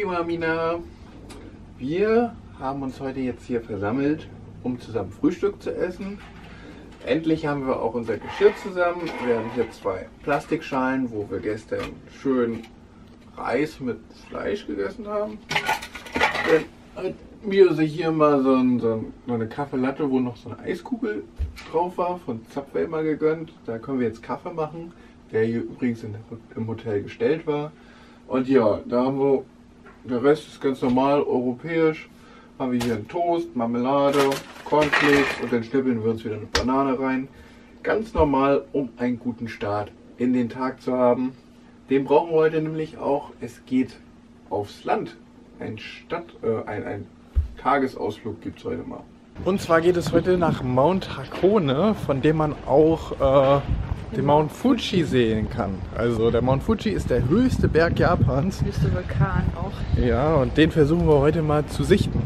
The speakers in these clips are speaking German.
Prima, Mina. Wir haben uns heute jetzt hier versammelt, um zusammen Frühstück zu essen. Endlich haben wir auch unser Geschirr zusammen. Wir haben hier 2 Plastikschalen, wo wir gestern schön Reis mit Fleisch gegessen haben. Dann hat mir sich hier mal so eine Kaffeelatte, wo noch so eine Eiskugel drauf war, von Zapfwell mal gegönnt. Da können wir jetzt Kaffee machen, der hier übrigens im Hotel gestellt war. Und ja, da haben wir, der Rest ist ganz normal, europäisch. Haben wir hier einen Toast, Marmelade, Cornflakes und dann schnippeln wir uns wieder eine Banane rein. Ganz normal, um einen guten Start in den Tag zu haben. Den brauchen wir heute nämlich auch. Es geht aufs Land. Ein Tagesausflug gibt es heute mal. Und zwar geht es heute nach Mount Hakone, von dem man auch den Mount Fuji sehen kann. Also der Mount Fuji ist der höchste Berg Japans. Höchste Vulkan auch. Ja, und den versuchen wir heute mal zu sichten.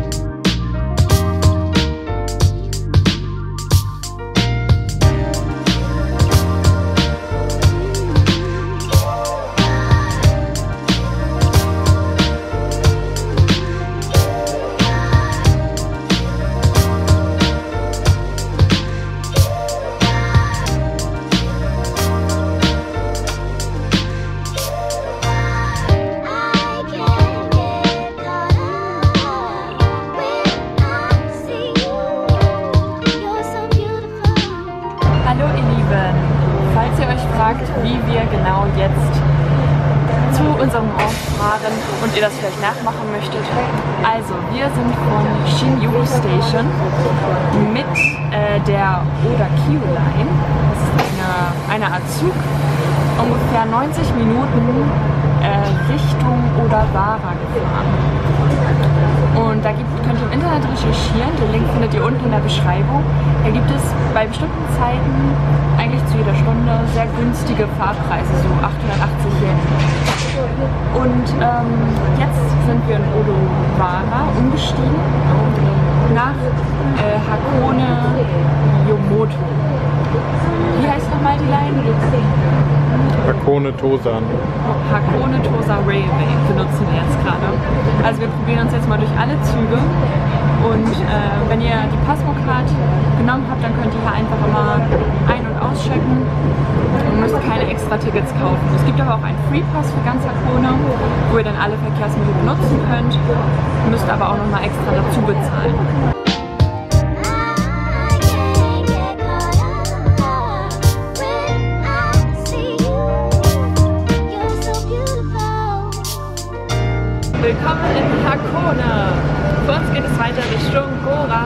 Wie wir genau jetzt zu unserem Ort fahren und ihr das vielleicht nachmachen möchtet. Also, wir sind von Shinjuku Station mit der Oda-Kyu Line. Das ist eine Art Zug, ungefähr 90 Minuten Richtung Odawara gefahren. Und da könnt ihr im Internet recherchieren, den Link findet ihr unten in der Beschreibung. Da gibt es bei bestimmten Zeiten, eigentlich zu jeder Stunde, sehr günstige Fahrpreise, so 880 Yen. Und jetzt sind wir in Odawara umgestiegen nach Hakone Yomoto. Wie heißt nochmal die Line? Hakone Tosan. Hakone Tosa Railway benutzen wir jetzt gerade. Also wir probieren uns jetzt mal durch alle Züge und wenn ihr die Pasmo-Card genommen habt, dann könnt ihr hier einfach immer ein- und auschecken und müsst keine extra Tickets kaufen. Es gibt aber auch einen Free-Pass für ganz Hakone, wo ihr dann alle Verkehrsmittel benutzen könnt, müsst aber auch nochmal extra dazu bezahlen. Willkommen in Hakone! Für uns geht es weiter Richtung Gora.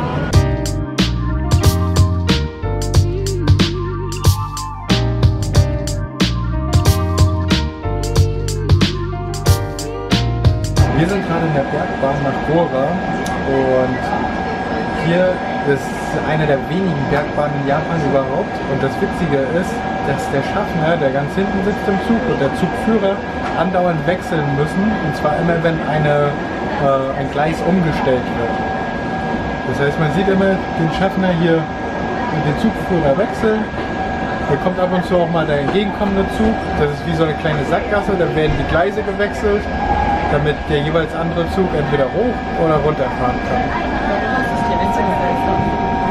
Wir sind gerade in der Bergbahn nach Gora und hier ist eine der wenigen Bergbahnen in Japan überhaupt. Und das Witzige ist, dass der Schaffner, der ganz hinten sitzt im Zug, und der Zugführer andauernd wechseln müssen. Und zwar immer, wenn ein Gleis umgestellt wird. Das heißt, man sieht immer den Schaffner hier und den Zugführer wechseln. Da kommt ab und zu auch mal der entgegenkommende Zug. Das ist wie so eine kleine Sackgasse, da werden die Gleise gewechselt, damit der jeweils andere Zug entweder hoch oder runterfahren kann. Das ist die einzige Bergbahn.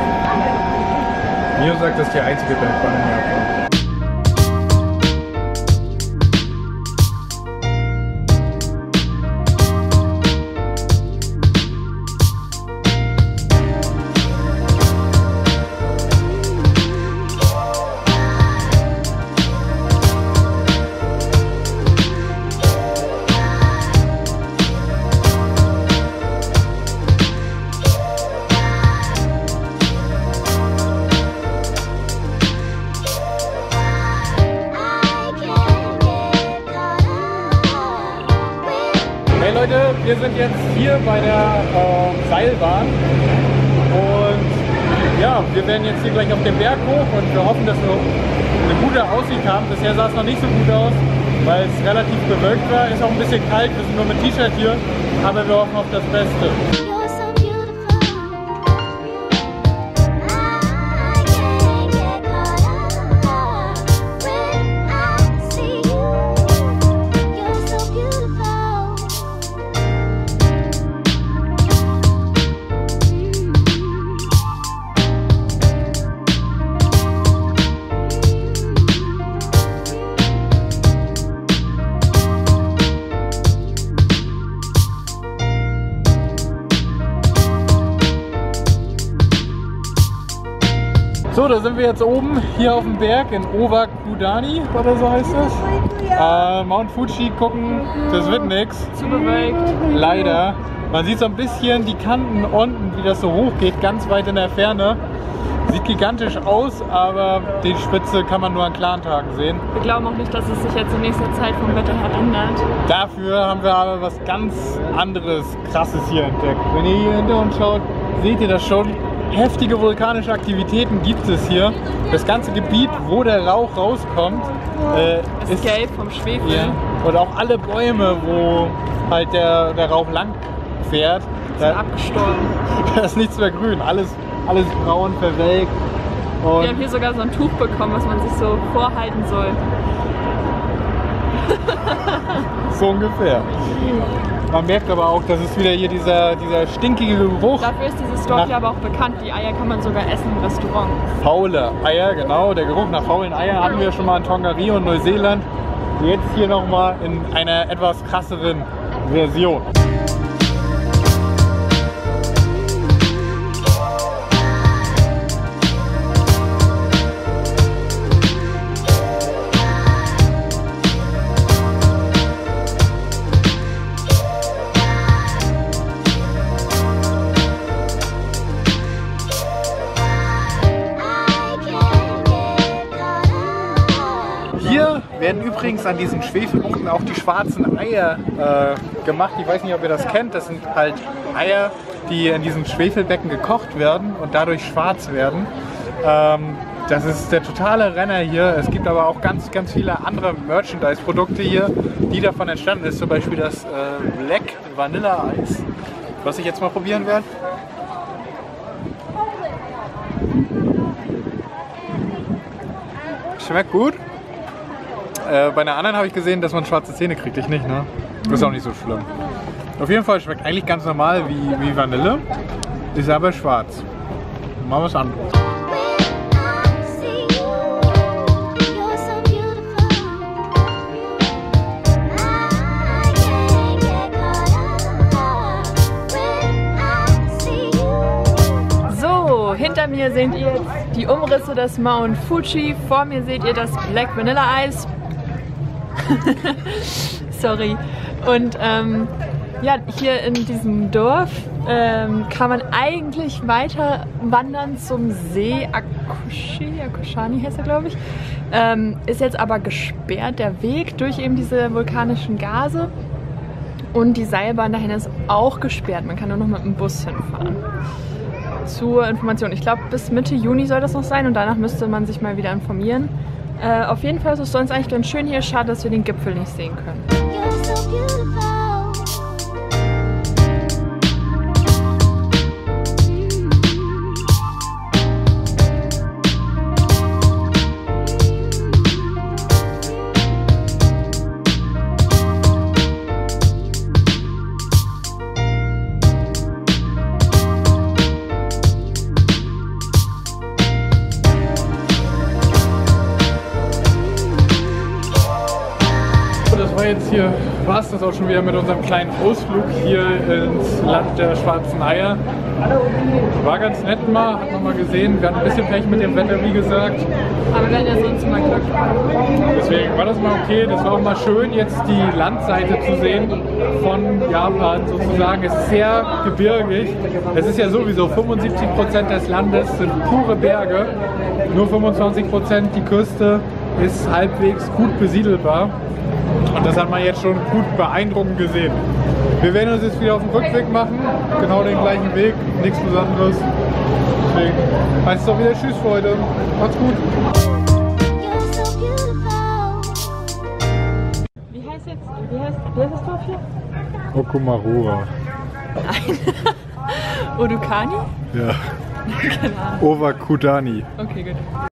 Mio sagt, das ist die einzige Bergbahn in Japan. Hey Leute, wir sind jetzt hier bei der Seilbahn und ja, wir werden jetzt hier gleich auf den Berg hoch und wir hoffen, dass wir eine gute Aussicht haben. Bisher sah es noch nicht so gut aus, weil es relativ bewölkt war. Ist auch ein bisschen kalt, wir sind nur mit T-Shirt hier, aber wir hoffen auf das Beste. So, da sind wir jetzt oben hier auf dem Berg in Owakudani, oder so heißt das. Mount Fuji gucken, das wird nix. Zu bewölkt. Leider. Man sieht so ein bisschen die Kanten unten, wie das so hoch geht, ganz weit in der Ferne. Sieht gigantisch aus, aber die Spitze kann man nur an klaren Tagen sehen. Wir glauben auch nicht, dass es sich jetzt in nächster Zeit vom Wetter her ändert. Dafür haben wir aber was ganz anderes, Krasses hier entdeckt. Wenn ihr hier hinter uns schaut, seht ihr das schon. Heftige vulkanische Aktivitäten gibt es hier. Das ganze Gebiet, wo der Rauch rauskommt, ist gelb vom Schwefel. Ja. Und auch alle Bäume, wo halt der Rauch lang fährt, sind abgestorben. Da ist nichts mehr grün, alles braun, verwelkt. Und wir haben hier sogar so ein Tuch bekommen, was man sich so vorhalten soll. So ungefähr. Man merkt aber auch, dass es wieder hier dieser stinkige Geruch. Dafür ist dieses Dorf hier aber auch bekannt. Die Eier kann man sogar essen im Restaurant. Faule Eier, genau. Der Geruch nach faulen Eiern hatten wir schon mal in Tongariro und Neuseeland. Jetzt hier nochmal in einer etwas krasseren Version. Hier werden übrigens an diesen Schwefelbuchten auch die schwarzen Eier gemacht. Ich weiß nicht, ob ihr das kennt. Das sind halt Eier, die in diesen Schwefelbecken gekocht werden und dadurch schwarz werden. Das ist der totale Renner hier. Es gibt aber auch ganz viele andere Merchandise-Produkte hier, die davon entstanden ist. Zum Beispiel das Black Vanilla Eis, was ich jetzt mal probieren werde. Schmeckt gut. Bei einer anderen habe ich gesehen, dass man schwarze Zähne kriegt. Ich nicht, ne? Ist auch nicht so schlimm. Auf jeden Fall schmeckt eigentlich ganz normal wie Vanille, ist aber schwarz. Mal was anderes. So, hinter mir seht ihr jetzt die Umrisse des Mount Fuji. Vor mir seht ihr das Black Vanilla Eis. Sorry. Und ja, hier in diesem Dorf kann man eigentlich weiter wandern zum See Akushani heißt er, glaube ich. Ist jetzt aber gesperrt, der Weg, durch eben diese vulkanischen Gase. Und die Seilbahn dahin ist auch gesperrt. Man kann nur noch mit dem Bus hinfahren. Zur Information, ich glaube bis Mitte Juni soll das noch sein und danach müsste man sich mal wieder informieren. Auf jeden Fall ist es sonst eigentlich ganz schön hier. Schade, dass wir den Gipfel nicht sehen können. Jetzt hier war es das auch schon wieder mit unserem kleinen Ausflug hier ins Land der schwarzen Eier. War ganz nett mal, hat man mal gesehen. Wir hatten ein bisschen Pech mit dem Wetter, wie gesagt. Aber wir hatten ja sonst mal Glück. Deswegen war das mal okay. Das war auch mal schön, jetzt die Landseite zu sehen von Japan sozusagen. Es ist sehr gebirgig. Es ist ja sowieso 75% des Landes sind pure Berge. Nur 25% die Küste ist halbwegs gut besiedelbar. Und das hat man jetzt schon gut beeindruckend gesehen. Wir werden uns jetzt wieder auf den Rückweg machen, genau den gleichen Weg, nichts Besonderes. Deswegen heißt es auch wieder Tschüss, Freunde. Macht's gut. Wie heißt das Dorf hier? Okumarura. Nein. Odukani? Ja. Keine Ahnung. Owakudani. Okay, gut.